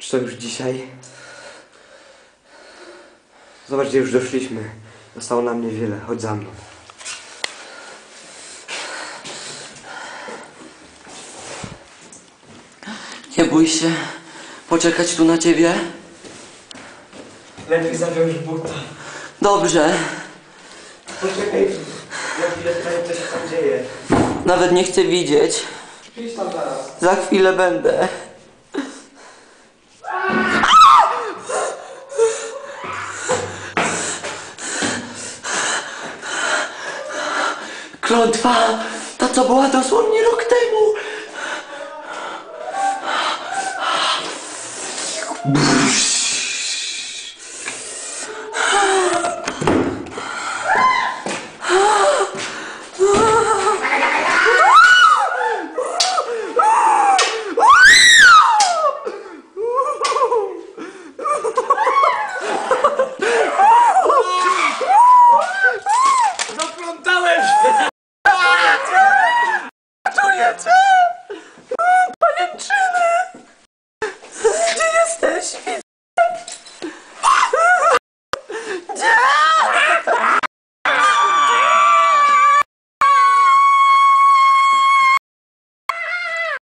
Czy to już dzisiaj? Zobacz, gdzie już doszliśmy. Zostało nam niewiele. Chodź za mną. Nie bój się. Poczekać tu na ciebie? Lepiej zawiąż buta. Dobrze. Poczekaj. Na chwilę sprawdzę, co się tam dzieje. Nawet nie chcę widzieć. Przyjdź tam zaraz. Za chwilę będę. Klątwa! Ta, co była dosłownie rok temu! Zaplątałem się! Czuję cię! Pajęczyny! Gdzie jesteś? Gdzie?